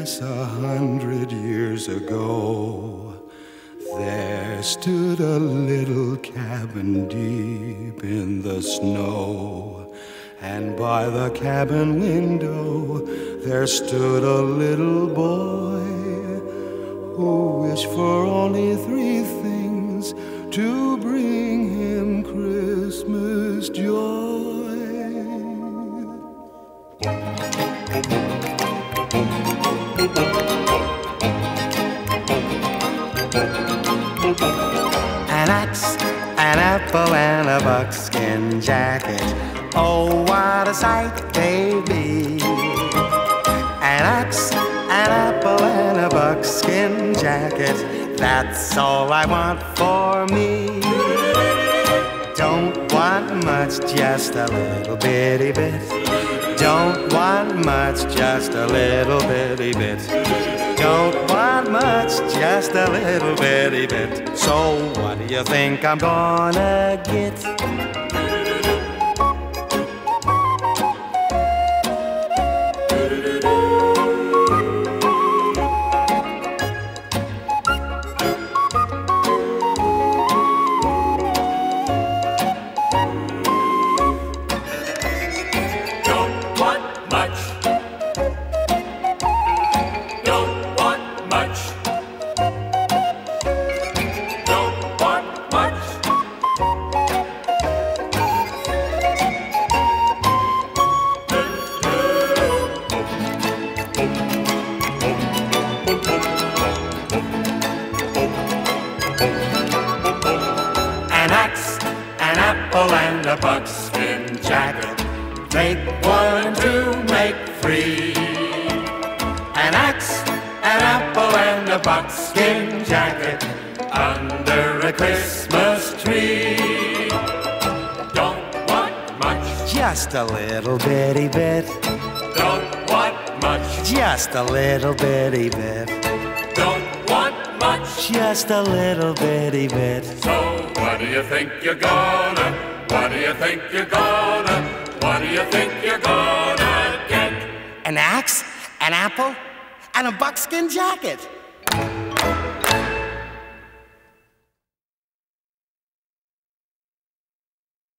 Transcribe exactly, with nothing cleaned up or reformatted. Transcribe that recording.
Yes, a hundred years ago, there stood a little cabin deep in the snow. And by the cabin window, there stood a little boy who wished for only three things to bring him Christmas joy. An axe, an apple, and a buckskin jacket. Oh, what a sight they'd be. An axe, an apple, and a buckskin jacket. That's all I want for me. Don't want much, just a little bitty bit. Don't want much, just a little bitty bit. Don't want much, just a little bitty bit. So what do you think I'm gonna get? And a buckskin jacket, take one to make free. An axe, an apple, and a buckskin jacket under a Christmas tree. Don't want much, just a little bitty bit. Don't want much, just a little bitty bit. Don't want much, just a little bitty bit. So what do you think you're gonna, what do you think you're gonna, what do you think you're gonna get? An axe, an apple, and a buckskin jacket.